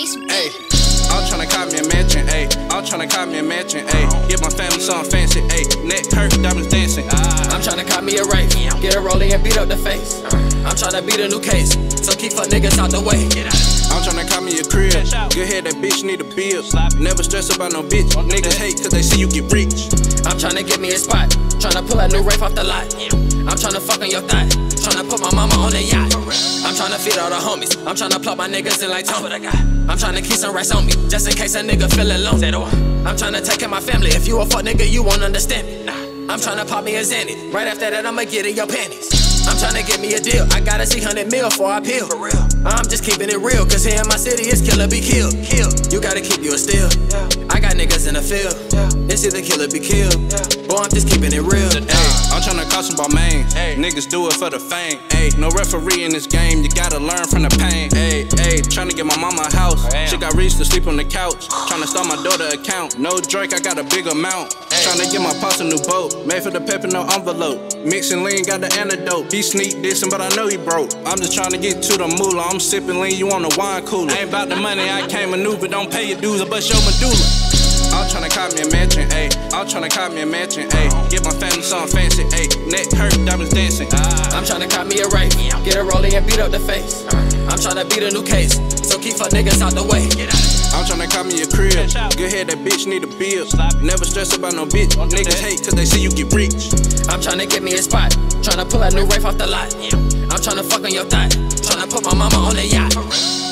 Ayy, I'm tryna cop me a mansion, ayy. I'm tryna cop me a mansion, ayy. Give my family something fancy, ayy. Neck hurt, diamonds dancing. I'm tryna cop me a race, get a rollie and beat up the face. I'm tryna beat a new case, so keep fuck niggas out the way. I'm tryna cop me a crib, good head, that bitch need a bill. Never stress about no bitch, niggas hate cause they see you get rich. I'm tryna get me a spot, tryna pull a new Wraith off the lot. I'm tryna fuck on your thigh, tryna put my mama on the yacht. I'm tryna feed all the homies, I'm tryna plug my niggas in like Tom. I'm tryna keep some racks on me, just in case a nigga feelin' lonely. I'm tryna take care of my family, if you a fuck nigga you won't understand me. I'm tryna pop me a Xanny, right after that I'ma get in your panties. I'm tryna get me a deal, I gotta see 100 mil before I peel. I'm just keeping it real, cause here in my city it's kill or be killed. You gotta keep you a steal, I got niggas in the field. It's either kill or be killed, boy I'm just keeping it real. Ayy, I'm tryna cost some ball mains, niggas do it for the fame. Ayy, no referee in this game, you gotta learn from the pain. Ayy, tryna get my mama a house, she got rich to sleep on the couch. Tryna start my daughter account, no Drake, I got a big amount. Tryna get my pops a new boat, made for the pep and no envelope. Mixing lean, got the antidote. He sneak dissing, but I know he broke. I'm just tryna get to the moolah, I'm sipping lean, you on the wine cooler. Ain't about the money, I can't maneuver, don't pay your dues, I bust your medulla. I'm tryna cop me a mansion, ayy. I'm tryna cop me a mansion, ayy. Give my family something fancy, ayy. Neck hurt, diamonds dancing. I'm tryna cop me a race, get a rollie and beat up the face. I'm tryna beat a new case, so keep fuck niggas out the way. I'm tryna cop me a crib, good head, that bitch need a bill. Never stress about no bitch, niggas hate cause they see you get rich. I'm tryna get me a spot, tryna pull a new Wraith off the lot. I'm tryna fuck on your thigh, tryna put my mama on the yacht.